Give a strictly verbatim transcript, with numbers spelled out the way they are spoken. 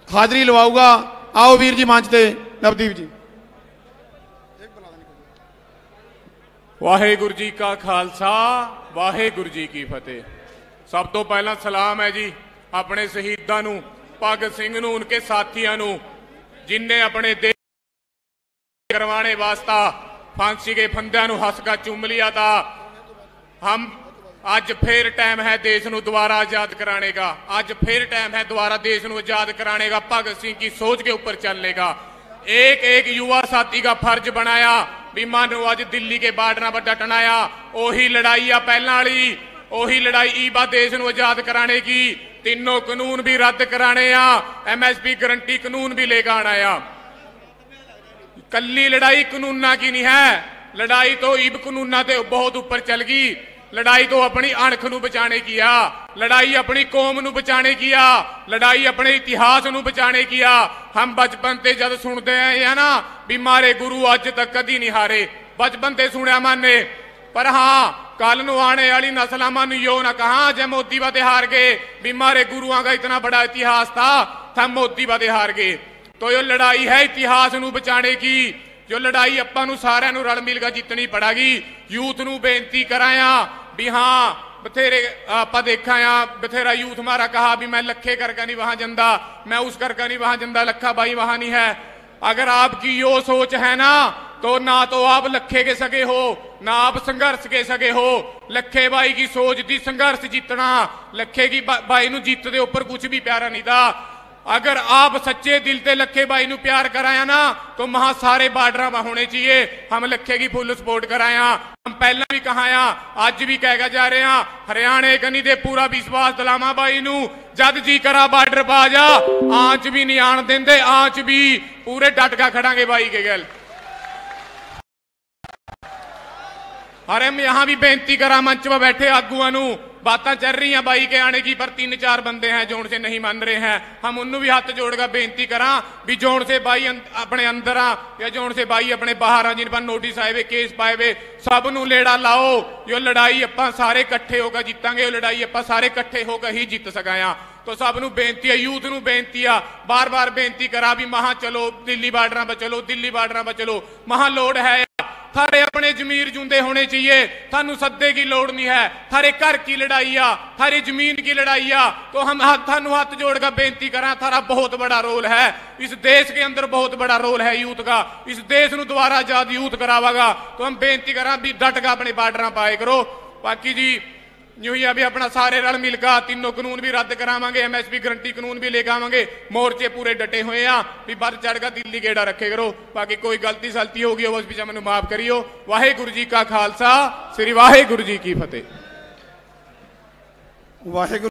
हाजरी लवाऊगा। आओ वीर जी मंच ते। नवदीप जी। वाहेगुरु जी का खालसा वाहेगुरु जी की फतेह। सब तो पहला सलाम है जी अपने शहीदों नूं, भगत सिंह नूं, उनके साथियों नूं, जिन्हें अपने देश करवाने वास्ता फांसी के फंदियां नूं हंस का चूम लिया था। हम आज फिर टाइम है देश नूं दोबारा आजाद कराने का। आज फिर टाइम है दोबारा देश नूं आजाद कराने का। भगत सिंह की सोच के ऊपर चलने का एक एक युवा साथी का फर्ज बनाया भी मानो आज दिल्ली के बार्डर पर डटनाया। ओही लड़ाई आ पहला वाली, ओही लड़ाई ईबा देश नूं आजाद कराने की। तीनों कानून भी रद्द कराने आ, एम एस पी गारंटी कानून भी लेकर आना आ। कली लड़ाई कानूना की नहीं है, लड़ाई तो ईब कानूना ते बहुत ऊपर चल गई। लड़ाई तो अपनी अणख नूं बचाने की आ, लड़ाई अपनी कौम नूं बचाने की आ, लड़ाई अपने इतिहास नूं बचाने की आ। हम बचपन ते जद सुनते हैं ना भी मारे गुरु अज तक कदी नहीं हारे, बचपन ते सुनिया माने। पर हाँ कल नूं आने वाली नस्लां मानू यो ना कहा जय मोदी वादे हार गए भी मारे गुरुआं का इतना बड़ा इतिहास था, हम मोदी वादे हार गए। तो यो लड़ाई है इतिहास नूं बचाने की। जो लड़ाई आपां नूं सारिआं नूं रल मिल के जितनी पड़ेगी। यूथ नूं बेनती कराया भी हाँ बथेरे आपां देखा आ, बथेरा यूथ हमारा कहा भी मैं लखे करके नहीं वहां जंदा, मैं उस करके नहीं वहां जंदा, लखा भाई वहां नहीं है। अगर आपकी यो सोच है ना तो ना तो आप लखे के सगे हो ना आप संघर्ष के सगे हो। लखे भाई की सोच थी संघर्ष जीतना, लखे की भाई नूं जीत दे ऊपर कुछ भी प्यारा नहीं था। अगर आप सच्चे दिल से लखे भाई नूं प्यार कराया ना तो वहां सारे बार्डर में होने चाहिए। हम लखे की फुल सपोर्ट कराया, हम पहला भी कहाया अज भी कह जा रहे हैं। हरियाणे कनी दे पूरा विश्वास दिलावा भाई नूं, जद जी करा बार्डर पा जा, आंच भी नहीं आन देंदे, आंच भी पूरे डट का खड़ांगे भाई के गल। अरे हम यहां भी बेनती करा मंच पर बैठे आगुआ नूं, बातें चल रही हैं भाई के आने की, पर तीन चार बंदे हैं जो उनसे नहीं मान रहे हैं। हम उन्होंने भी हाथ जोड़कर बेनती करा भी जोन से भाई अपने अंदर आ या जोन से भाई अपने बाहर आ, जिन पर नोटिस आए हुए केस पाए हुए सब नूं लेड़ा लाओ। यो लड़ाई आपां सारे इकट्ठे होकर जीतांगे, यो लड़ाई आपां सारे इकट्ठे होकर ही जीत सकाया। तो सब नूं बेनती है, यूथ नूं बेनती आ, बार बार बेनती करा भी महा चलो दिल्ली बार्डर पर चलो, दिल्ली बार्डर पर चलो। महा लोड़ है थारे अपने जमीर जूंदे होने चाहिए, थानू सद्दे की लोड़ नहीं है। थारे घर की लड़ाई आ, थारी जमीन की लड़ाई आ। तो हम थानू हाथ जोड़कर बेनती करा, थारा बहुत बड़ा रोल है इस देश के अंदर, बहुत बड़ा रोल है यूथ का। इस देश नू दोबारा आजाद यूथ करावागा। तो हम बेनती करा भी डट का अपने बार्डर पाए करो। बाकी जी यूं ही अभी अपना सारे रल मिलकर तीनों कानून भी रद्द करावांगे, एम एस पी गारंटी कानून भी लेकर आवांगे। मोर्चे पूरे डटे हुए हैं भी बढ़ चढ़ कर दिल्ली गेड़ा रखे करो। बाकी कोई गलती सलती होगी उस पीछे मैनू माफ करियो। वाहेगुरु जी का खालसा, श्री वाहेगुरु जी की फतेह। वाहेगुरु।